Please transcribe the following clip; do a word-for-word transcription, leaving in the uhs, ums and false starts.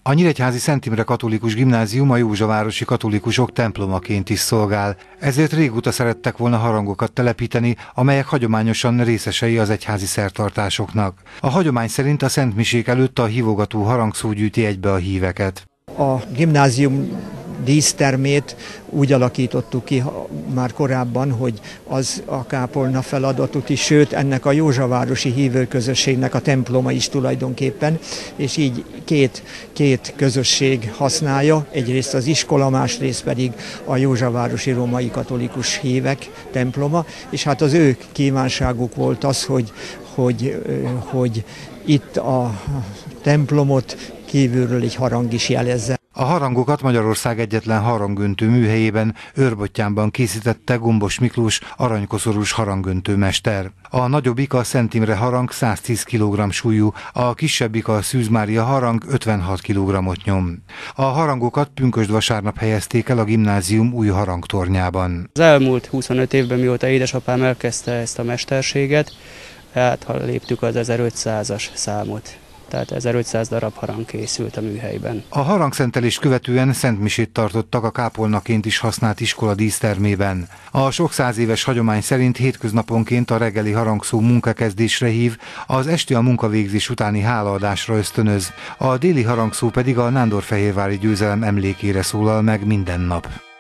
A nyíregyházi Szent Imre Katolikus Gimnázium a józsavárosi katolikusok templomaként is szolgál, ezért régóta szerettek volna harangokat telepíteni, amelyek hagyományosan részesei az egyházi szertartásoknak. A hagyomány szerint a szentmisék előtt a hívogató harangszó gyűjti egybe a híveket. A gimnázium dísztermét úgy alakítottuk ki már korábban, hogy az a kápolna feladatot is, sőt ennek a józsavárosi hívőközösségnek a temploma is tulajdonképpen, és így két, két közösség használja, egyrészt az iskola, másrészt pedig a józsavárosi római katolikus hívek temploma, és hát az ő kívánságuk volt az, hogy, hogy, hogy itt a templomot kívülről egy harang is jelezze. A harangokat Magyarország egyetlen harangöntő műhelyében, Őrbottyánban készítette Gombos Miklós aranykoszorús harangöntő mester. A nagyobbik a Szent Imre harang száztíz kilogramm súlyú, a kisebbik a Szűz Mária harang ötvenhat kilogrammot nyom. A harangokat pünkösdvasárnap helyezték el a gimnázium új harangtornyában. Az elmúlt huszonöt évben, mióta édesapám elkezdte ezt a mesterséget, hát ha léptük az ezerötszázas számot. Tehát ezerötszáz darab harang készült a műhelyben. A harangszentelést követően szentmisét tartottak a kápolnaként is használt iskola dísztermében. A sok száz éves hagyomány szerint hétköznaponként a reggeli harangszó munkakezdésre hív, az esti a munkavégzés utáni hálaadásra ösztönöz, a déli harangszó pedig a nándorfehérvári győzelem emlékére szólal meg minden nap.